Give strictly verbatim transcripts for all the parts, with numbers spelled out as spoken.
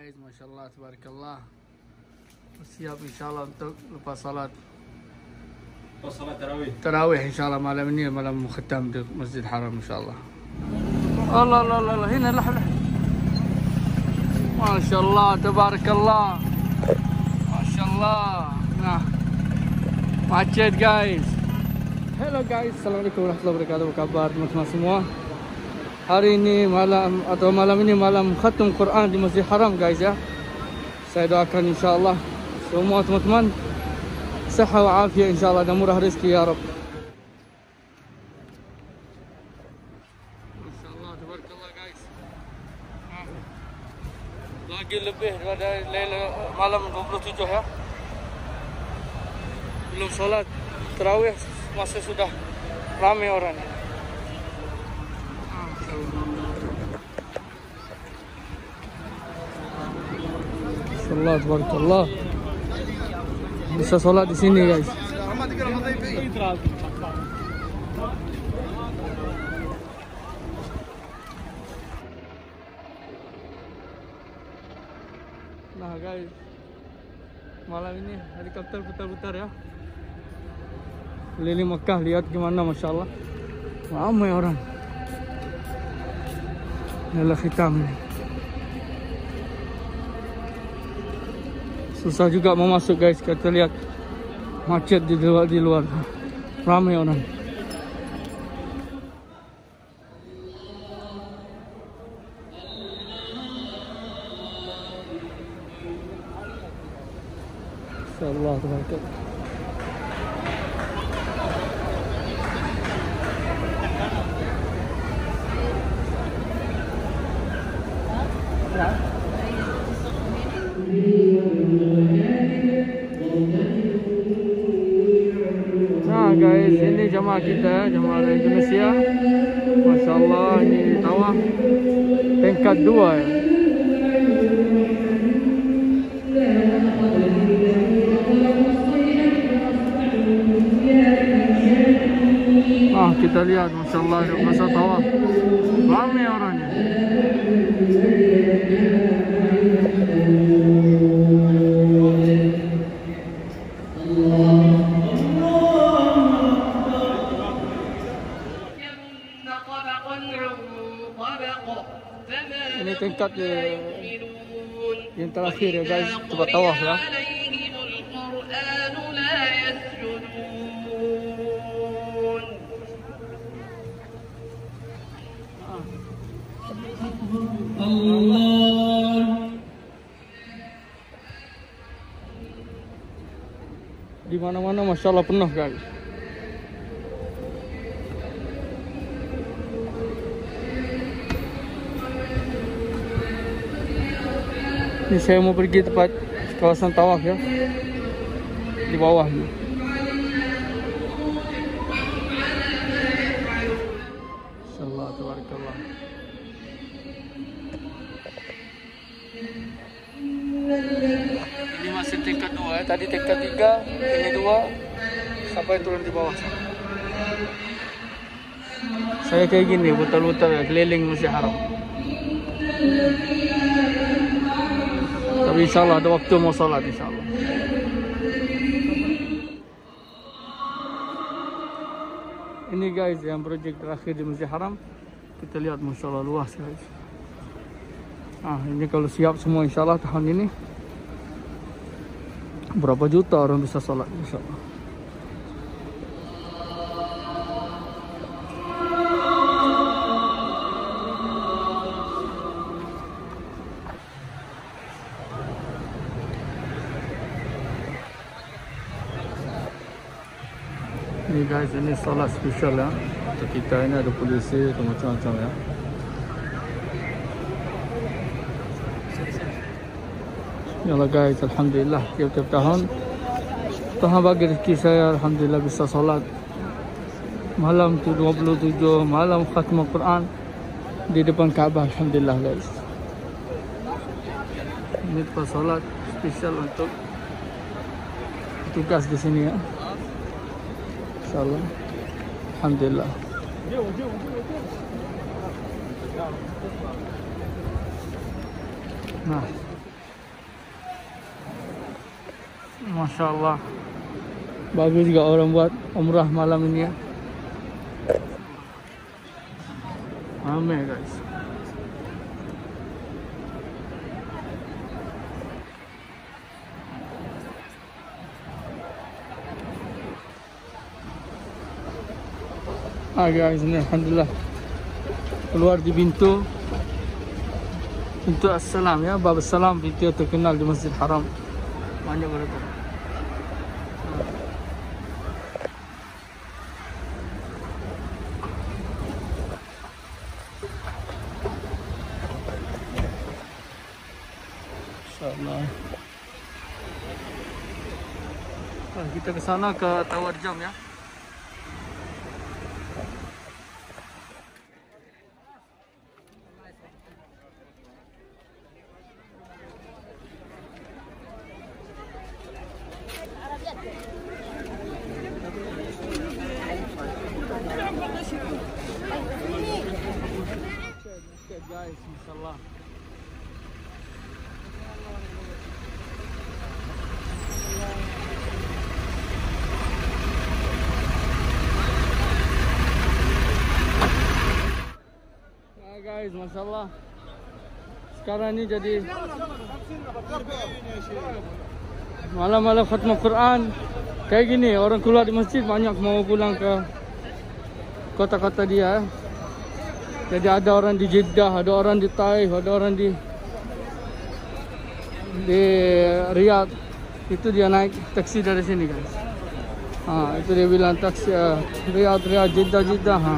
guys, masya-Allah, tabarakallah. Siap insya-Allah untuk lepas salat. Lepas salat tarawih. Tarawih insya-Allah malam ini malam khatam di Masjid Haram insya-Allah. Allah Allah Allah, hina lah lah. Masya-Allah, tabarakallah. Masya-Allah. Nah. Macet guys. Hello guys, assalamualaikum warahmatullahi wabarakatuh. Apa kabar teman-teman semua? Hari ini malam atau malam ini malam khatam Quran di Masjid Haram guys ya. Saya doakan insya-Allah semua teman-teman sehat wa afiat insya-Allah dan murah rezeki ya Rabb. Masya-Allah, tabarakallah guys. Lagi lebih daripada malam dua puluh tujuh ya. Belum solat tarawih masih sudah ramai orang. Masya-Allah, tabarakallah. Bisa solat di sini guys. Nah guys, malam ini helikopter putar-putar ya. Keliling Mekah, lihat gimana masya-Allah. Ramai orang. Inilah hitam ini. Susah juga mau masuk guys, kita lihat macet di luar di luar. Ramai orang. Masya-Allah, tabarakallah. Nah guys, ini jemaah kita, jemaah dari Indonesia. Masya-Allah, ini tawaf tingkat dua ya. Ah, kita lihat masya-Allah masa tawaf ramai orangnya. Ini tingkat yang terakhir ya guys, coba tawaf ya. Allah. Di mana-mana masya-Allah penuh guys. Ini saya mau pergi tempat kawasan tawaf ya. Di bawah ni. Masya-Allah, tabarakallah. Ini masih tingkat dua ya. Tadi tingkat tiga, ini dua. Sampai turun di bawah. Saya kayak gini, putar-putar ya, keliling Masjid Haram. Tapi insya-Allah ada waktu mau salat insya-Allah. Ini guys yang projek terakhir di Masjid Haram. Kita lihat masya-Allah luas guys. Ah, ini kalau siap semua insya-Allah tahun ini berapa juta orang bisa salat insya-Allah. Ini guys, ini salat spesial ya. Untuk kita ini ada polisi atau macam-macam ya. Yalah guys, alhamdulillah tiap-tiap tahun Tuhan bagi rezeki saya, alhamdulillah bisa salat malam tu dua puluh tujuh malam khatam Quran di depan Kaabah, alhamdulillah guys. Ini tempat salat spesial untuk tugas di sini ya. Insyaallah. Alhamdulillah. Nah, Masya Allah. Bagus juga orang buat umrah malam ini ya. Ramai guys. Ah guys, ini alhamdulillah keluar di pintu pintu Assalam ya, Bab Assalam, pintu yang terkenal di Masjid Haram. Banyak berapa? Insyaallah. Ah, kita ke sana ke Tawar Jam ya. Guys, insyaallah. Nah guys, masyaallah. Sekarang ni jadi malam-malam khatmah Quran kayak gini, orang keluar di masjid banyak mau pulang ke kota-kota dia. Jadi ada orang di Jeddah, ada orang di Taif, ada orang di di Riyadh. Itu dia naik taksi dari sini guys. Ha, itu dia bilang taksi uh, Riyadh, Riyadh, Jeddah, Jeddah. Ha.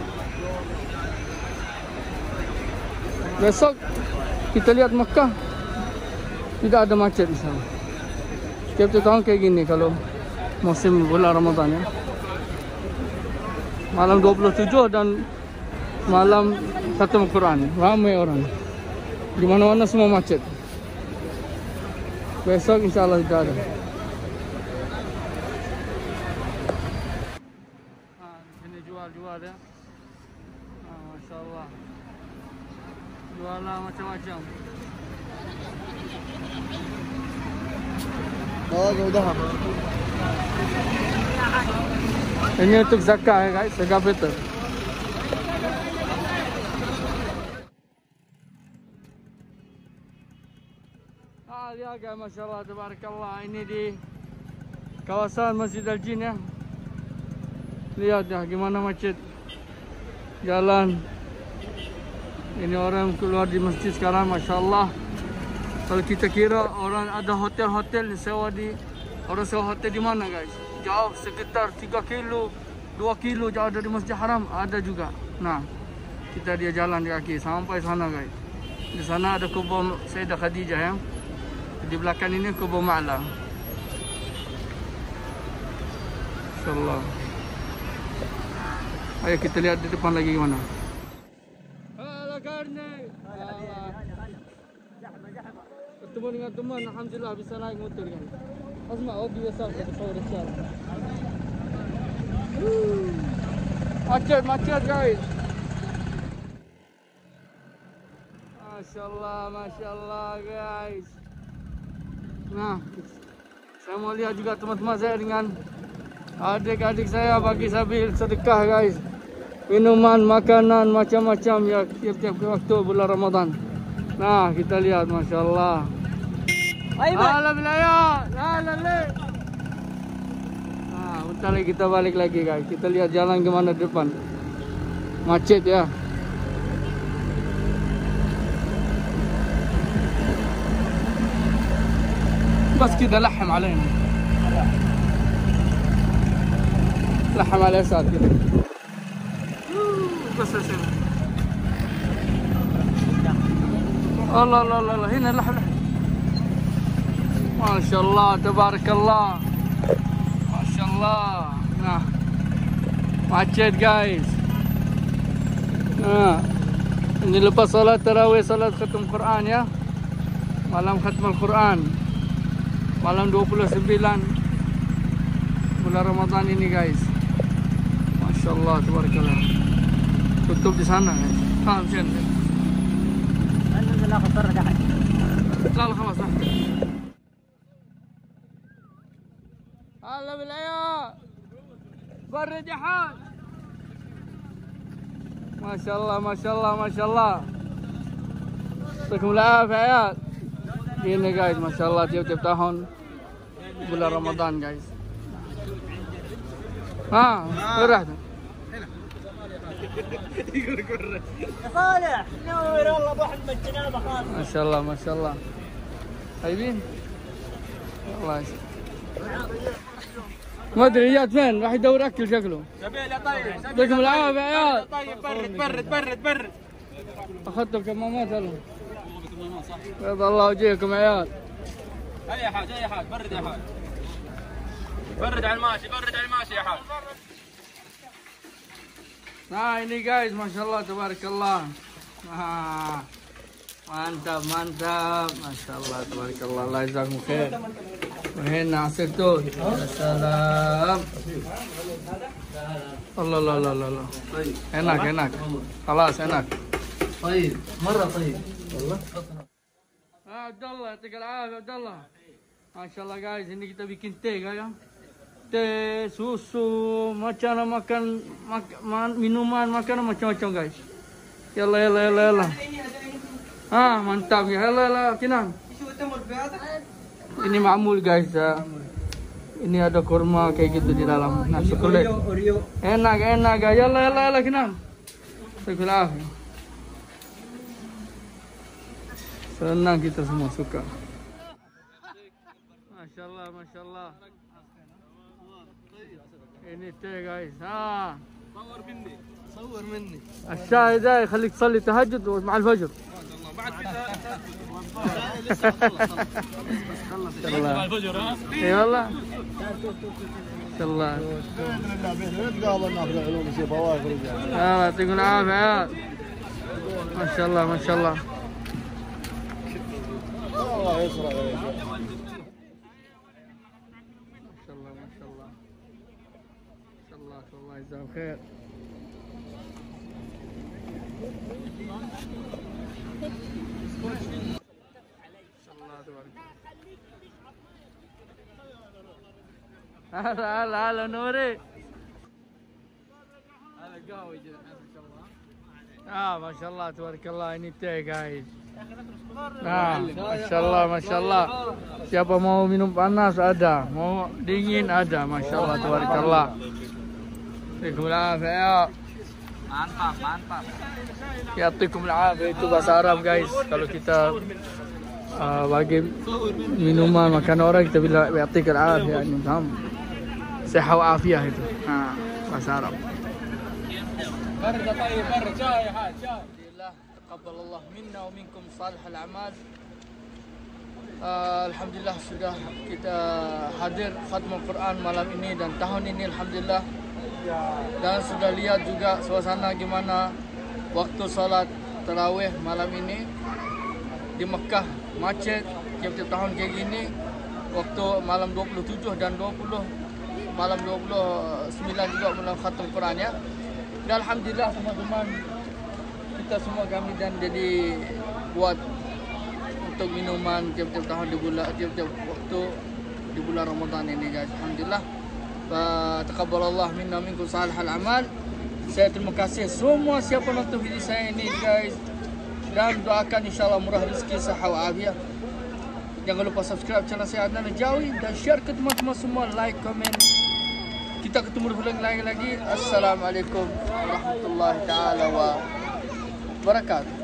Besok kita lihat Mekah, tidak ada macet di sana. Setiap tahun kayak gini kalau musim bulan Ramadan ya. Malam dua puluh tujuh dan malam khatam Quran, ramai orang. Di mana-mana semua macet. Besok insyaAllah tidak ada. Ah, ini jual-jual ya. Ah, Masya Allah. Jualan macam-macam. Oh, udah. Ini untuk zakat ya guys, zakat fitr. Ah, lihat guys, Masya Allah, tabarakallah. Ini di kawasan Masjid Al-Jin ya. Lihat ya, gimana macet jalan. Ini orang keluar di masjid sekarang, Masya Allah. Kalau kita kira orang ada hotel-hotel sewa di, orang sewa hotel di mana guys? Jauh sekitar tiga kilo, dua kilo jauh dari Masjid Haram ada juga. Nah, kita dia jalan di kaki sampai sana guys. Di sana ada kubur Sayyidah Khadijah ya. Di belakang ini kubur Ma'la. Insyaallah. Ayo kita lihat di depan lagi gimana. Halo Karni. Ketemu dengan teman, alhamdulillah bisa naik motor kan. Asma, oh biasa kita sawar sial. Macet, macet guys. Masya-Allah, masya-Allah guys. Nah, saya mau lihat juga teman-teman saya dengan adik-adik saya bagi sabil sedekah guys. Minuman, makanan, macam-macam ya tiap-tiap waktu bulan Ramadan. Nah, kita lihat masya-Allah. Halo Bilaya, halo Le. Nah, bentar lagi kita balik lagi guys. Kita lihat jalan kemana depan. Macet ya. بس كده لحم علينا لحم على يسار كده بس عشان الله الله الله هنا لحم لحم ما شاء الله تبارك الله ما شاء الله. Nah, macet guys. Nah, ini lepas salat tarawih, salat khatam Quran ya, malam khatam Al-Quran malam dua puluh sembilan bulan Ramadan ini guys. Masya Allah, tabarakallah. Tutup di sana guys. Faham sih? لا لا خلاص راح. بالعيال برد يا حاج. ما شاء الله ما شاء الله ما شاء الله. يعطيكم العافية يا عيال. Ini guys, masya Allah tiap-tiap tahun bulan Ramadan guys. Ah, kurah tu. صالح نور والله ابو احمد جنابه خالص. ما شاء الله ما شاء الله. طيبين؟ الله يسلمك. ما ادري اياد فين؟ راح يدور اكل شكله. سبيل يا طيب. يعطيكم العافية يا عيال. طيب برد برد برد برد. اخذتوا الكمامات هلا. بيض الله وجهكم يا عيال. اي حاج اي حاج برد يا حاج. برد على الماشي برد على الماشي يا حاج. Nah ini guys, masya Allah, tabarakallah. Ah, mantap, mantap, masya Allah, tabarakallah. Allah jazakum khair. Wahina asir tu. Assalam. Allah, Allah, Allah, Allah. Enak, enak. Khalas, enak. طيب مره طيب والله. Ah, Abdullah, tinggal ah, Abdullah. Masya Allah guys, ini kita bikin teh guys. Teh, susu, macam nak makan mak, man, minuman, makanan macam-macam guys. Yalla yalla yalla yalla. Ah, mantap ya. Yalla yalla, Kinan. Ini ma'mul guys ya. Ini ada kurma kayak gitu di dalam. Nasi kulit. Enak enak guys. Yalla yalla yalla Kinan. Sekolah. Senang kita semua suka. Masya Allah, masya Allah. ini teh guys. ها صور مني صور مني الشاي ده يخليك تصلي تهجد مع الفجر. بعد كده مع الفجر ها اي والله. ان شاء الله. اه يعطيكم العافيه. ما شاء الله ما شاء الله. الله يسرع يا ما شاء الله ما شاء الله. ما شاء الله الله يجزاهم خير. ما شاء الله تبارك الله. هلا هلا هلا نوري. هلا قهوة ما شاء الله. اه ما شاء الله تبارك الله. Ini teh guys. Nah, masya Allah, masya Allah. Siapa mau minum panas ada, mau dingin ada, masya Allah, tabarakallah. Waalaikumsalam. Mantap, mantap. Waalaikumsalam. Itu bahasa Arab guys. Kalau kita uh, bagi minuman makan orang kita bilang waalaikumsalam ya, ini paham? Sehat walafiat itu. Nah, bahasa Arab. برد طيب برد شاي يا حاج شاي. تقبل الله منا ومنكم صالح الأعمال. uh, Alhamdulillah sudah kita hadir khatmul Quran malam ini dan tahun ini Alhamdulillah. Dan sudah lihat juga suasana gimana waktu salat tarawih malam ini di Mekah macet tiap-tiap tahun kayak gini. Waktu malam dua puluh tujuh dan dua puluh malam dua puluh sembilan juga malam khatmul Quran ya. Dan Alhamdulillah teman-teman kita semua kami dan jadi buat untuk minuman tiap-tiap tahun di bulan tiap-tiap waktu di bulan Ramadan ini guys. Alhamdulillah. Wa taqabbalallah minna minkum salihal amal. Saya terima kasih semua siapa nonton video saya ini guys. Dan doakan insyaallah murah rezeki sehat walafiat. Jangan lupa subscribe channel saya Adnan Najawi dan share ke teman-teman semua, like, komen. Kita ketemu di video lain lagi. Assalamualaikum warahmatullahi taala wabarakatuh.